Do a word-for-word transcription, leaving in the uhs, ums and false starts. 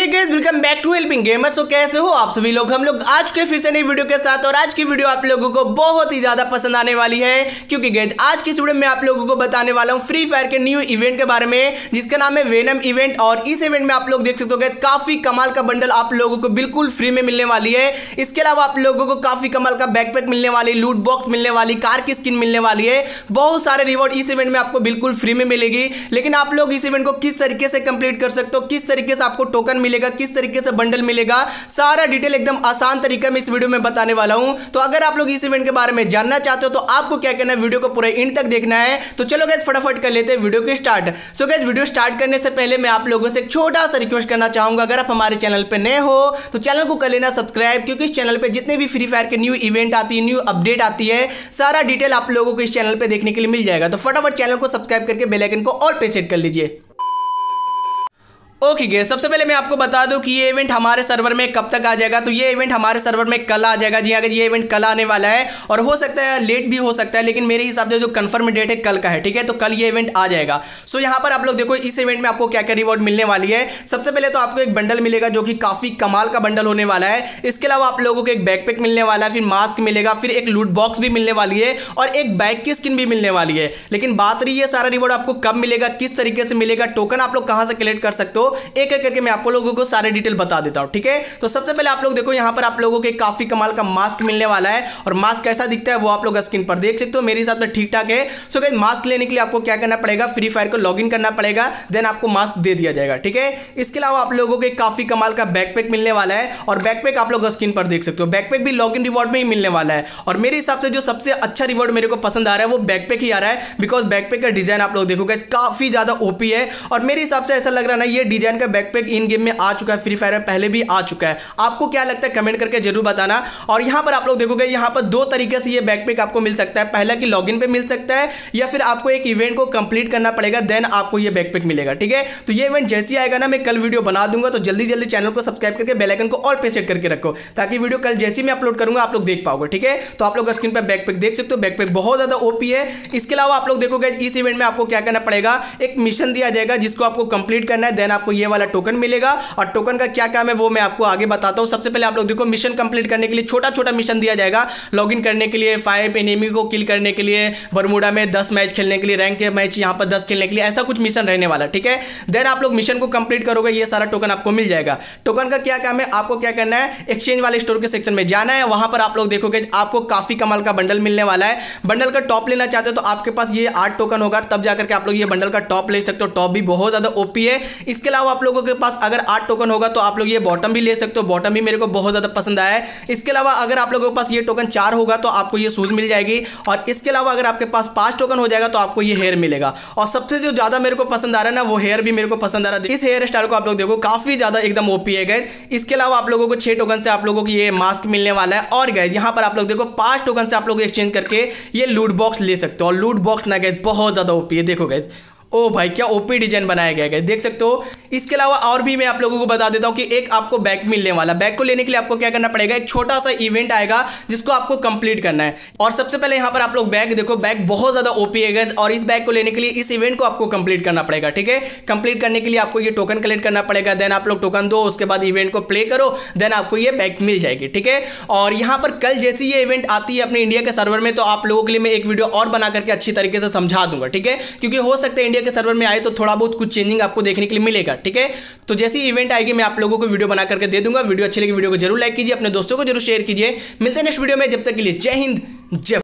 Guys welcome back to helping gamers. तो कैसे हो आप सभी लोग। हम लोग आज के फिर से नई वीडियो के साथ, और आज की वीडियो आप लोगों को बहुत ही ज्यादा पसंद आने वाली है, क्योंकि गाइस आज की इस वीडियो में आप लोगों को बताने वाला हूं फ्री फायर के न्यू इवेंट के बारे में, जिसका नाम है वेनम इवेंट। और इस इवेंट में आप लोग देख सकते हो गाइस काफी कमाल का बंडल आप लोगों को बिल्कुल फ्री में मिलने वाली है। इसके अलावा आप लोगों को काफी कमाल का बैकपैक मिलने वाली, लूट बॉक्स मिलने वाली, कार की स्किन मिलने वाली है। बहुत सारे रिवॉर्ड इस इवेंट में आपको बिल्कुल फ्री में मिलेगी। लेकिन आप लोग इस इवेंट को किस तरीके से कंप्लीट कर सकते हो, किस तरीके से आपको टोकन मिलेगा, किस तरीके से बंडल मिलेगा, सारा डिटेल एकदम आसान तरीका में इस वीडियो में बताने वाला हूं। तो अगर आप लोग इस इवेंट के बारे में जानना चाहते हो तो आपको क्या करना है, वीडियो को पूरे एंड तक देखना है। तो चलो गाइस फटाफट कर लेते हैं वीडियो को start. So guys video start करने से पहले मैं आप लोगों से एक छोटा सा रिक्वेस्ट करना चाहूंगा, अगर आप हमारे चैनल पे नए हो तो चैनल को कर लेना सब्सक्राइब, क्योंकि इस चैनल पे जितने भी फ्री फायर के न्यू इवेंट आती है, न्यू अपडेट आती है, सारा डिटेल आप लोगों को इस चैनल पे देखने के लिए मिल जाएगा। तो फटाफट चैनल को सब्सक्राइब करके बेल आइकन को ऑल पे सेट कर लीजिए। ओके गाइस, सबसे पहले मैं आपको बता दूं कि ये इवेंट हमारे सर्वर में कब तक आ जाएगा। तो ये इवेंट हमारे सर्वर में कल आ जाएगा। जी अगर ये इवेंट कल आने वाला है, और हो सकता है लेट भी हो सकता है, लेकिन मेरे हिसाब से जो कंफर्म डेट है कल का है। ठीक है, तो कल ये इवेंट आ जाएगा। सो यहाँ पर आप लोग देखो इस इवेंट में आपको क्या क्या रिवॉर्ड मिलने वाली है। सबसे पहले तो आपको एक बंडल मिलेगा जो कि काफी कमाल का बंडल होने वाला है। इसके अलावा आप लोगों को एक बैकपैक मिलने वाला है, फिर मास्क मिलेगा, फिर एक लूट बॉक्स भी मिलने वाली है, और एक बाइक की स्किन भी मिलने वाली है। लेकिन बात रही है सारा रिवॉर्ड आपको कब मिलेगा, किस तरीके से मिलेगा, टोकन आप लोग कहां से कलेक्ट कर सकते हो, एक एक करके मैं आपको लोगों को सारे डिटेल बता देता हूं। ठीक है, तो सबसे पहले आप लोग देखो यहां पर आप लोगों को काफी कमाल का मास्क मिलने वाला है, और मास्क कैसा दिखता है वो आप लोग स्क्रीन पर देख सकते हो। मेरे हिसाब से ठीक ठाक है। सो गाइस मास्क लेने के लिए आपको क्या करना पड़ेगा, फ्री फायर को लॉगिन करना पड़ेगा, देन आपको मास्क दे दिया जाएगा। ठीक है, इसके अलावा आप लोगों को काफी कमाल का बैकपैक मिलने वाला है, और बैकपैक आप लोग स्क्रीन पर देख सकते हो। बैकपैक भी लॉगिन रिवॉर्ड में ही मिलने वाला है, और मेरे हिसाब से जो सबसे अच्छा रिवॉर्ड मेरे को पसंद आ रहा है वो बैकपैक ही आ रहा है, बिकॉज बैकपैक का डिजाइन आप लोग देखोगे काफी ज्यादा ओपी है। और मेरे हिसाब से ऐसा लग रहा है ना, ये डिजाइन का बैकपैक इन गेम में आ चुका है, फ्री फायर में पहले भी आ चुका है। आपको क्या लगता है कमेंट करके जरूर बताना। और यहां पर आप लोग देखोगे यहां पर दो तरीके से ये बैकपैक आपको मिल सकता है। पहला कि लॉगिन पे मिल सकता है, या फिर आपको एक इवेंट को कंप्लीट करना पड़ेगा, देन आपको ये बैकपैक मिलेगा। ठीक है, तो ये इवेंट जैसे ही आएगा ना, मैं कल वीडियो बना दूंगा, तो जल्दी जल्दी चैनल को सब्सक्राइब करके बेल आइकन को ऑल पे सेट करके रखो, ताकि वीडियो कल जैसे मैं अपलोड करूंगा आप लोग देख पाओगे। ठीक है, तो आप लोग स्क्रीन पर बैकपैक देख सकते हो, बैकपैक बहुत ज्यादा ओपी है। इसके अलावा आप लोग देखोगे इस इवेंट में आपको क्या करना पड़ेगा, एक मिशन दिया जाएगा जिसको आपको कंप्लीट करना है, देन आपको ये वाला टोकन मिलेगा। और टोकन का क्या काम है वो मैं आपको आगे बताता हूं। सबसे पहले आप लोग देखो मिशन कंप्लीट करने के लिए छोटा छोटा मिशन दिया जाएगा, लॉगिन करने के लिए, फाइव एनिमी को किल करने के लिए, बरमूडा में दस मैच खेलने के लिए, रैंक के मैच यहां पर दस खेलने के लिए, ऐसा कुछ मिशन रहने वाला। ठीक है, देन आप लोग मिशन को कंप्लीट करोगे, ये सारा टोकन आपको मिल जाएगा। टोकन का क्या काम है, आपको क्या करना है, एक्सचेंज वाले स्टोर के सेक्शन में जाना है। वहां पर आप लोग देखोगे आपको काफी कमाल का बंडल मिलने वाला है। बंडल का टॉप लेना चाहते हो तो आपके पास ये आठ टोकन होगा, तब जाकर के आप लोग ये बंडल का टॉप ले सकते हो। टॉप भी बहुत ज्यादा ओपी है। इसके अलावा आप लोगों के पास अगर आठ टोकन होगा तो आप लोग ये बॉटम भी ले सकते हो। बॉटम भी मेरे को बहुत ज्यादा पसंद आया है। इसके अलावा अगर आप लोगों के पास ये टोकन चार होगा तो आपको ये शूज मिल जाएगी, और इसके अलावा अगर आपके पास पांच टोकन हो जाएगा तो आपको ये हेयर मिलेगा। और सबसे जो ज्यादा मेरे को पसंद आ रहा है ना, वो हेयर भी मेरे को पसंद आ रहा है। इस हेयर स्टाइल को आप लोग देखो काफी ज्यादा एकदम ओपी है गाइस। इसके अलावा आप लोगों को छह टोकन से आप लोगों को ये मास्क मिलने वाला है। और गाइस यहां पर आप लोग देखो पांच टोकन से आप लोग एक्सचेंज करके ये लूट बॉक्स ले सकते हो। और लूट बॉक्स ना गाइस बहुत ज्यादा ओपी है, देखो गाइस, ओ भाई क्या ओपी डिजाइन बनाया गया है, देख सकते हो। इसके अलावा और भी मैं आप लोगों को बता देता हूं कि एक आपको बैग मिलने वाला। बैग को लेने के लिए आपको क्या करना पड़ेगा, एक छोटा सा इवेंट आएगा जिसको आपको कंप्लीट करना है। और सबसे पहले यहां पर आप लोग बैग देखो, बैग बहुत ज्यादा ओपी है, और इस बैग को लेने के लिए इस इवेंट को आपको कंप्लीट करना पड़ेगा। ठीक है, कंप्लीट करने के लिए आपको ये टोकन कलेक्ट करना पड़ेगा, देन आप लोग टोकन दो, उसके बाद इवेंट को प्ले करो, देन आपको ये बैग मिल जाएगी। ठीक है, और यहां पर कल जैसी ये इवेंट आती है अपने इंडिया के सर्वर में, तो आप लोगों के लिए मैं एक वीडियो और बना करके अच्छी तरीके से समझा दूंगा। ठीक है, क्योंकि हो सकता है इंडिया के सर्वर में आए तो थोड़ा बहुत कुछ चेंजिंग आपको देखने के लिए मिलेगा। ठीक है, तो जैसी इवेंट आएगी मैं आप लोगों को वीडियो बना करके दे दूंगा। वीडियो अच्छी लगी वीडियो को जरूर लाइक कीजिए, अपने दोस्तों को जरूर शेयर कीजिए। मिलते हैं नेक्स्ट वीडियो में, जब तक के लिए जय हिंद जय